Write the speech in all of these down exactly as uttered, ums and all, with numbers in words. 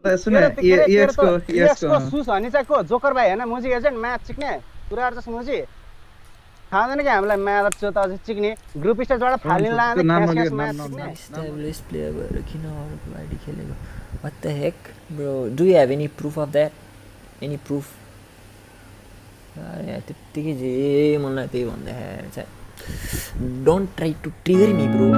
सुन यसको यसको shoes honey चाहिँ को जोकर भाइ हैन मुजी एजेन्ट म्याच चिक्ने कुराहरु चाहिँ मुजी थाहा छैन कि हामीलाई म्याच छ त अझै चिक्ने ग्रुप स्टेजबाट फालिन लाँदै क्यास म्याच चिक्ने एस्टाब्लिश प्लेयर भएर किन अरूको आइडी खेलेको what the heck bro do you have any proof of that any proof अरे त्यतिकै जे मलाई त्यही भन्दाखेरि चाहिँ don't try to trigger me bro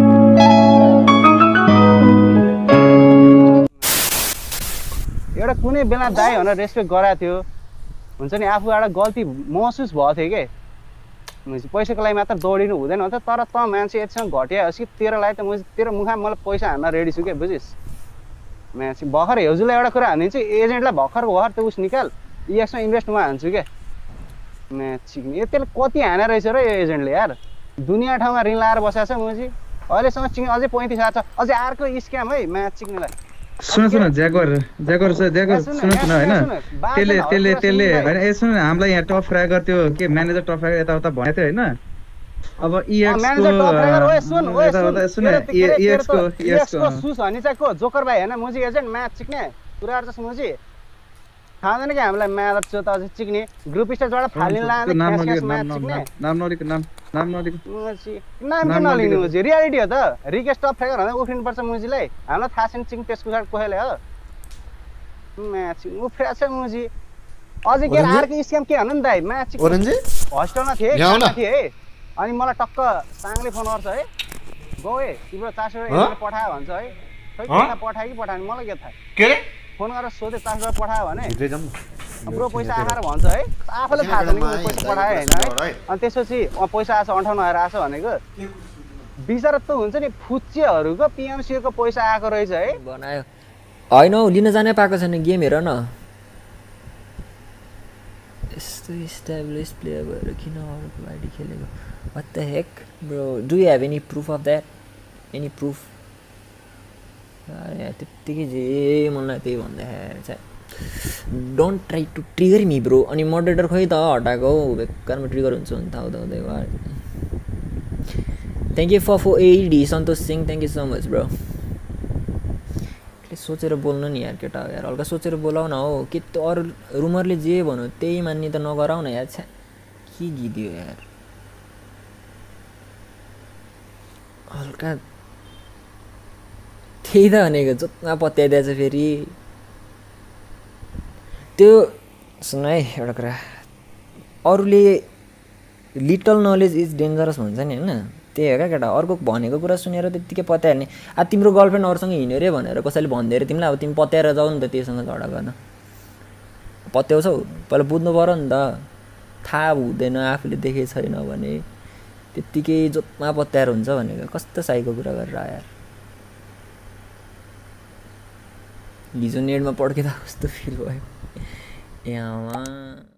एउटा कुनै बेला दाइ भनेर रेस्पेक्ट गराएको थियो हुन्छ नि आफूबाट गल्ती महसुस भएको थियो के पैसाको लागि मात्र दौडिनु हुँदैन त तर त मान्छे यतिसँग घटिया होस् कि तेरो लागि त म तेरो मुखमा मलाई पैसा हान्न रेडी छु के बुझिस् मान्छे भर्खर हेउजुलाई एउटा कुरा हानिदिन्छु एजेन्टलाई भर्खर भर्खर त उस निकाल इएक्समा इन्भेस्टमा हान्छु के म्याच चिक्ने त्यसले कति हाने रहेछ र यो एजेन्टले यार दुनियाँ ठाउँमा ऋण लाएर बसेको छ मुजी अहिलेसम्म चिक्ने अझै पैँतिस आएको छ अझै अर्को स्क्याम है म्याच चिक्नेलाई सुन सुन ज्यागर ज्यागर छ ज्यागर सुन सुन हैन त्यसले त्यसले त्यसले हैन ए सुन हामीलाई यहाँ टप फ्राई गर्थ्यो के म्यानेजर टप फ्राई यता उता भनेको थियो हैन अब इएक्स म्यानेजर टप फ्राई गर ओए सुन ओए सुन सुन इएक्स को इएक्स को सुस हनी चाहिँ को जोकर भाइ हैन मुजी एजेन्ट म्याच चिक्ने कुराहरु चाहिँ मुजी थाहा छैन कि हामीलाई म्याच छ त अझै चिक्ने ग्रुप स्टेजबाट फालिन लाँदै क्यास म्याच चिक्ने नाम नलिक नाम नाम नलिक नाम किन नलिनु मुजी रियालिटी हो त रिक्वेस्ट टप फ्राई गर्न उठिनु पर्छ मुजीलाई हामीलाई थाहा छैन चिक्ने त्यसको साथ कोहेले हो म्याच उफ्रेछ छ मुजी अझै के अर्को स्क्याम के भन्नु नि दाइ म्याच ओरेन्जी हस्टेलमा थिए थिए है अनि मलाई टक्क साङले फोन गर्छ है गौ ए तिम्रो चार सौ रुपैयाँ पठायो भन्छ है खै पैसा पठायो कि पठाएन मलाई के थाहा के रे फोन गरेर सोधे चार सौ रुपैयाँ पठायो भने ब्रो पैसा आएर भन्छ है आफूले थाहा छैन कि पैसा पठायो हैन है अनि त्यसपछि पैसा आछ अन्ठाउन्न आएर आछ भनेको बिचारा त हुन्छ नि फुच्चेहरुको पीएमसी को पैसा आएको रहेछ है बनायो हैन हौ लिन जानै पाएको छैन गेम हेर न यस्तो एस्टाब्लिश प्लेयर भएर किन अरूको आइडी खेलेको what the heck bro do you have any proof of that any proof अरे त्यतिकै जे मलाई त्यही भन्दाखेरि चाहिँ don't try to trigger me bro अनि मोडरेटर खोइ त हटाएको हौ बेकारमा ट्रिगर हुन्छ भने थाहा हुँदा हुँदै थ्याङ्क यू फर फर एडी Santosh Singh thank you so much bro सोचेर बोल्नु नि यार केटा यार हल्का सोचेर बोलाउ न हो के त अरू रुमरले जे भन्यो त्यही मान्ने त नगराउ न यार छ्या के गिदियो यार हल्का त्यही त भनेको जोत्मा पत्याइदिएछ फेरि त्यो सुन है एउटा कुरा अरूले लिटल नलेज इज डेन्जरस भन्छ नि होइन त्यही हो क्या केटा अर्को भनेको कुरा सुनेर त्यत्तिकै पत्याइहाल्ने अब तिम्रो गर्लफ्रेन्ड अरूसँग हिँड्यो अरे भनेर कसैले भनिदियो अरे तिमीलाई अब तिमी पत्याएर जाऊ नि त त्योसँग झगडा गर्न पत्याउँछौ पहिला बुझ्नु पऱ्यो नि त थाहा हुँदैन आफूले देखेको छैन भने त्यत्तिकै जोत्मा पत्याएर हुन्छ भनेको कस्तो साइको कुरा गरेर आयो हिजो नेटमा पड्किँदा कस्तो फिल भयो यहाँ